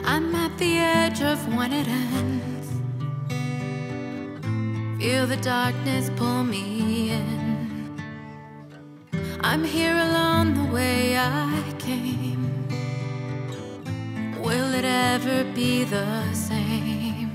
I'm at the edge of when it ends. Feel the darkness pull me in. I'm here alone the way I came. Will it ever be the same?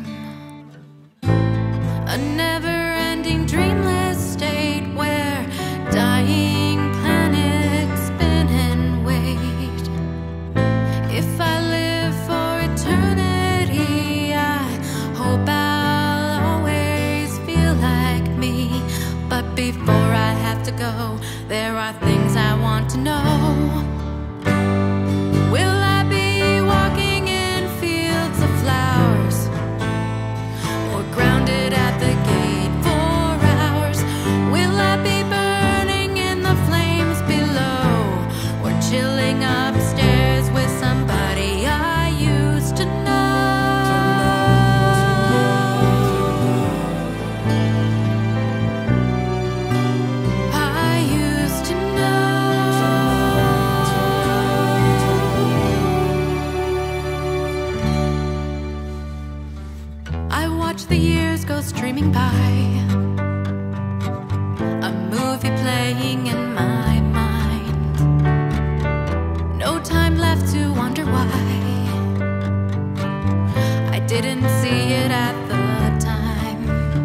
A never-ending dreamless state where dying planets spin and wait. If I live for eternity, I hope I'll always feel like me. But before I have to go, there are things I want to know. Will I be walking in fields of flowers, or grounded at the gate for hours? Will I be burning in the flames below, or chilling upstairs with somebody I used to know? I used to know. I watch the years go streaming by, a movie playing in my mind. No time left to wonder why I didn't see it at the time.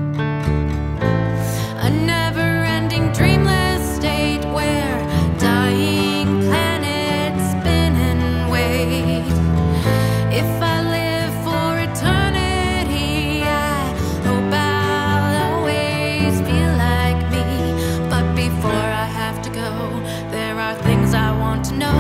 A never-ending dreamless state where dying planets spin and wait. If I live for eternity, I hope I'll always feel like me. But before I have to go, there are things I want to know.